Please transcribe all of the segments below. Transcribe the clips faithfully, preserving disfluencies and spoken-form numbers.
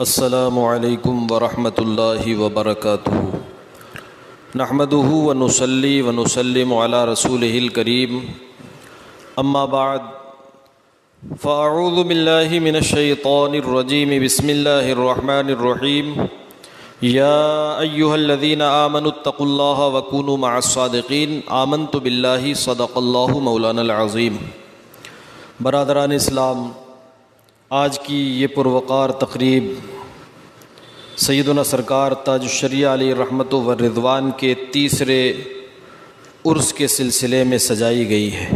السلام علیکم ورحمۃ اللہ وبرکاتہ نحمدہ ونصلی ونسلم علی رسولہ الکریم اما بعد فاعوذ باللہ من الشیطان الرجیم بسم اللہ الرحمن الرحیم یا ایہا الذین آمنوا اتقوا اللہ وکونوا مع الصادقین آمنت باللہ صدق اللہ مولانا العظیم۔ برادران اسلام، آج کی یہ پروقار تقریب سیدنا سرکار تاج الشریعہ علیہ رحمت و رضوان کے تیسرے عرس کے سلسلے میں سجائی گئی ہے،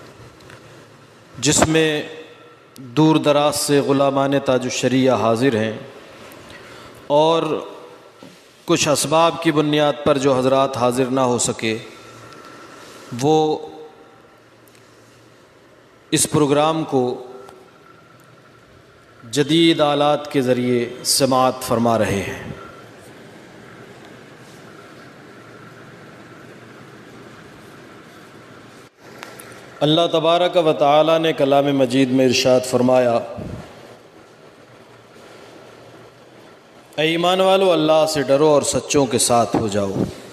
جس میں دور دراز سے غلامان تاج الشریعہ حاضر ہیں، اور کچھ اسباب کی بنیاد پر جو حضرات حاضر نہ ہو سکے وہ اس پروگرام کو جدید آلات کے ذریعے سماعت فرما رہے ہیں۔ اللہ تبارک و تعالی نے کلام مجید میں ارشاد فرمایا، اے ایمان والو اللہ سے ڈرو اور سچوں کے ساتھ ہو جاؤ۔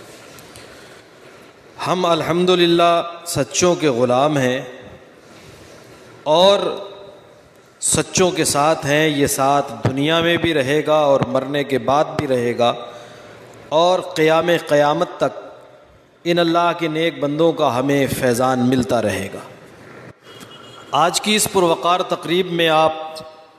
ہم الحمدللہ سچوں کے غلام ہیں اور سچوں کے ساتھ ہیں۔ یہ ساتھ دنیا میں بھی رہے گا اور مرنے کے بعد بھی رہے گا، اور قیام قیامت تک ان اللہ کے نیک بندوں کا ہمیں فیضان ملتا رہے گا۔ آج کی اس پروقار تقریب میں آپ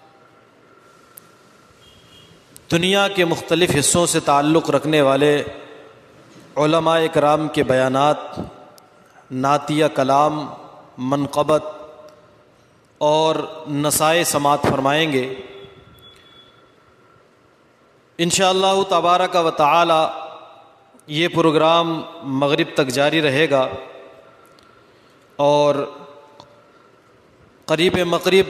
دنیا کے مختلف حصوں سے تعلق رکھنے والے علماء کرام کے بیانات، نعتیہ کلام، منقبت اور نصائح سماعت فرمائیں گے۔ انشاءاللہ تبارک و تعالی یہ پروگرام مغرب تک جاری رہے گا، اور قریب مغرب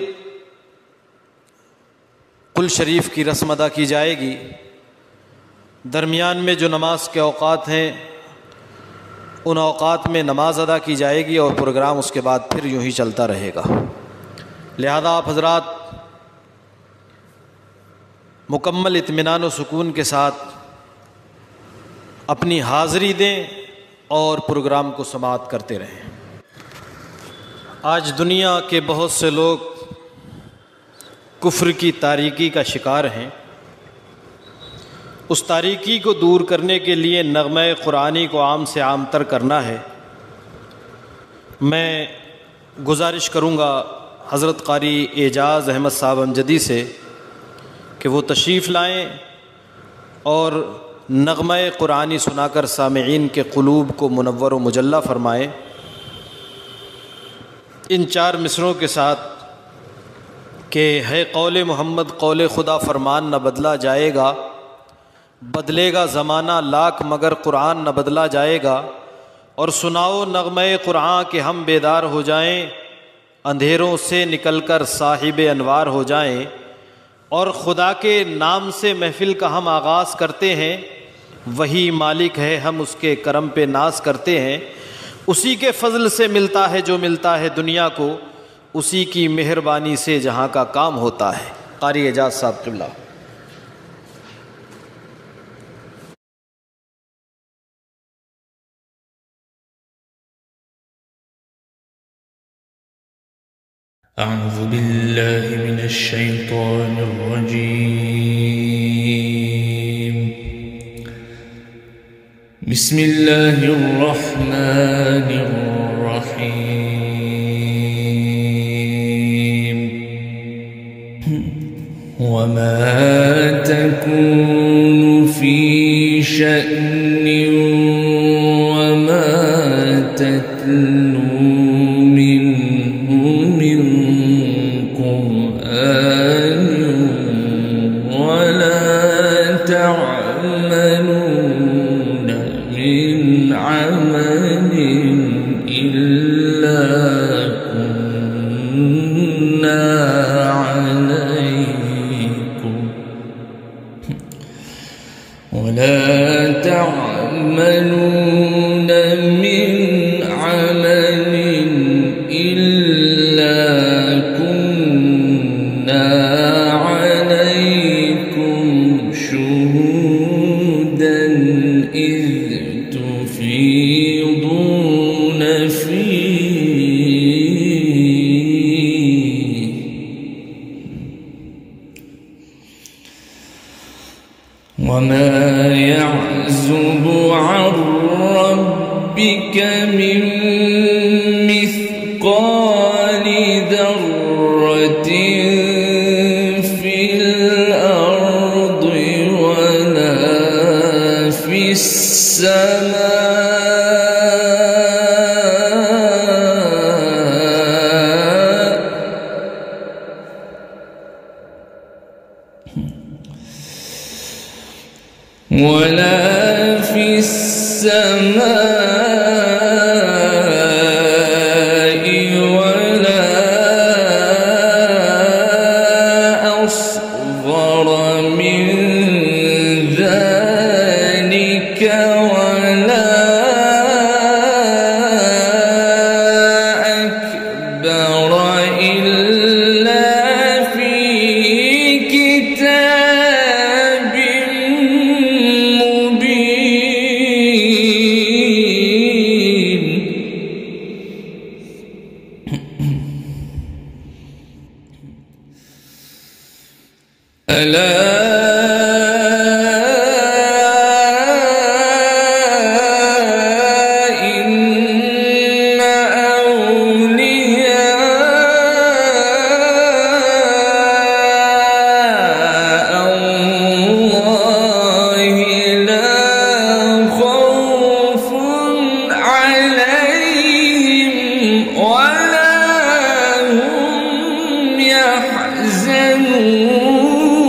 قل شریف کی رسم ادا کی جائے گی۔ درمیان میں جو نماز کے اوقات ہیں ان اوقات میں نماز ادا کی جائے گی، اور پروگرام اس کے بعد پھر یوں ہی چلتا رہے گا۔ لہذا آپ حضرات مکمل اطمینان و سکون کے ساتھ اپنی حاضری دیں اور پروگرام کو سماعت کرتے رہیں۔ آج دنیا کے بہت سے لوگ کفر کی تاریکی کا شکار ہیں۔ اس تاریکی کو دور کرنے کے لیے نغمہ قرآنی کو عام سے عام تر کرنا ہے۔ میں گزارش کروں گا حضرت قاری اعجاز احمد صاحب امجدی سے کہ وہ تشریف لائیں اور نغمہ قرآنی سنا کر سامعین کے قلوب کو منور و مجلہ فرمائیں۔ ان چار مصروں کے ساتھ کہ ہے قول محمد قول خدا فرمان نہ بدلا جائے گا، بدلے گا زمانہ لاکھ مگر قرآن نہ بدلا جائے گا، اور سناؤ نغمہ قرآن کہ ہم بیدار ہو جائیں، اندھیروں سے نکل کر صاحب انوار ہو جائیں، اور خدا کے نام سے محفل کا ہم آغاز کرتے ہیں، وہی مالک ہے ہم اس کے کرم پہ ناز کرتے ہیں، اسی کے فضل سے ملتا ہے جو ملتا ہے دنیا کو، اسی کی مہربانی سے جہاں کا کام ہوتا ہے۔ قاری اعجاز صاحب قبلہ۔ اعوذ باللہ من الشیطان الرجیم، بسم اللہ الرحمن الرحیم، وما تکون فی شأن وما تتلو ولا تعملون من عمل إلا كنا عليكم وما يعزب عن ربك من مثقال ذرة في الأرض ولا في السماء ولا في السماء ولا أصغر من ذلك ولا أكبر إلا في كتاب ألا إن أولياء الله لا خوف عليهم ولا هم يحزنون.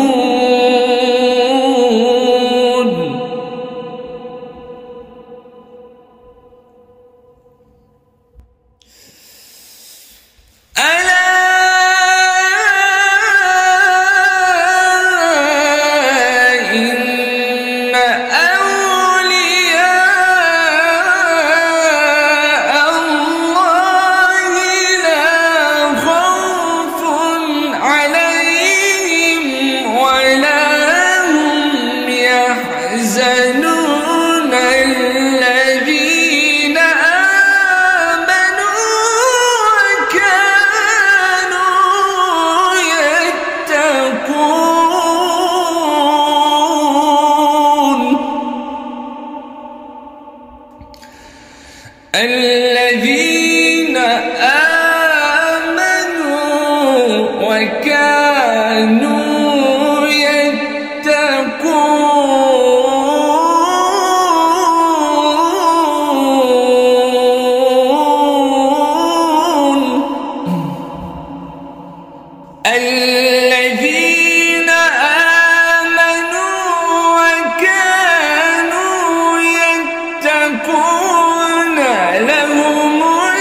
الذين آمنوا وكانوا يتقون الذين آمنوا وكانوا الذين آمنوا وكانوا يتقون لهم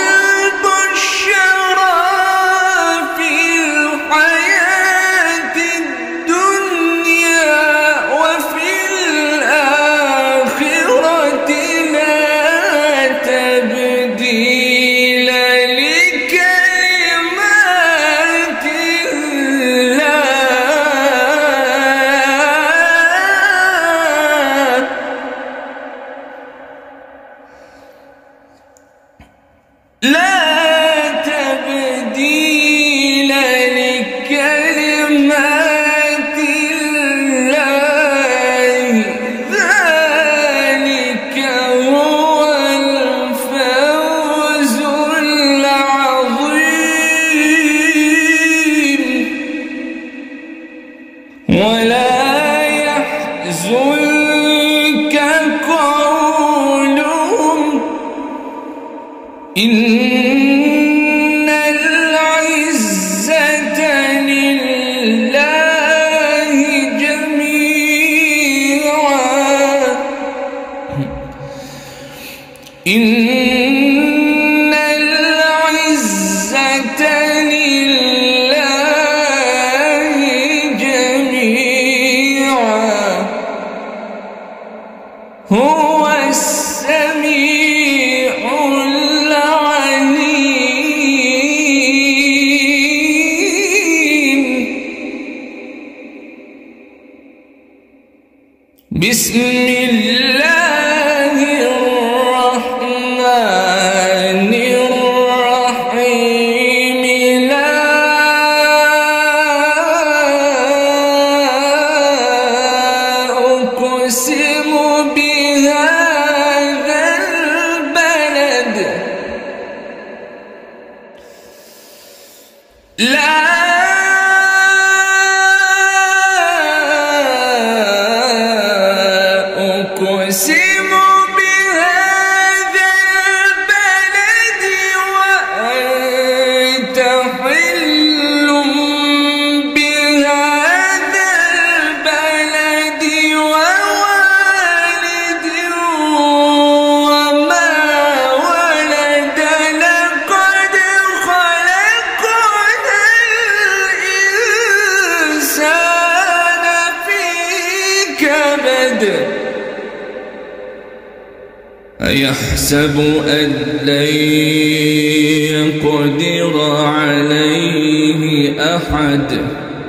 البشرى في الحياة الدنيا وفي الآخرة لا تبديل لكلمات لا تبديل لكلمات الله ذلك هو الفوز العظيم ولا يحزنك قولهم إن العزة لله جميعا إن العزة لله جميعا هو السميع بسم الله الرحمن الرحيم لا أقسم أحد أيحسب أن لن يقدر عليه أحد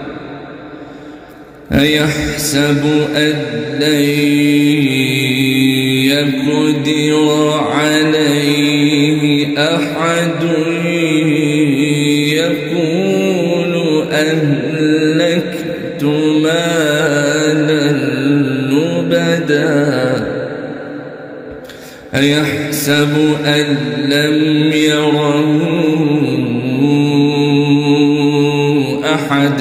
أيحسب أن لن يقدر عليه أحد يقول أهلكت مالا لبدا أيحسب أن لم يره أحد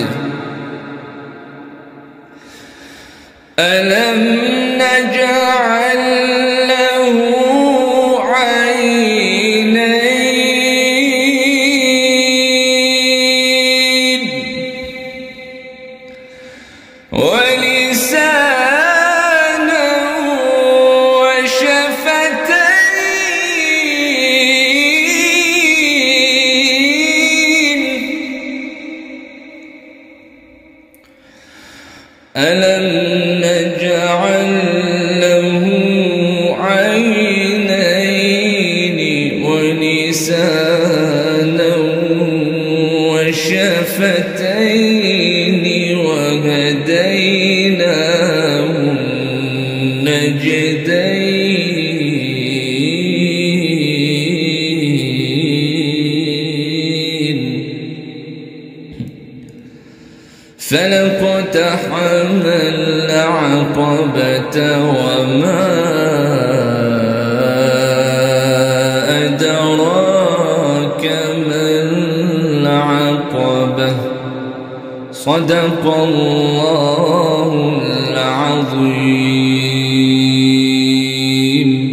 ألم نجعل له عينين ولسانا وشفتين ألم نجعل له عينين ولسانا وشفتين وهديناه النجدين فلاقتحم العقبة وما أدراك ما العقبة صدق الله العظيم.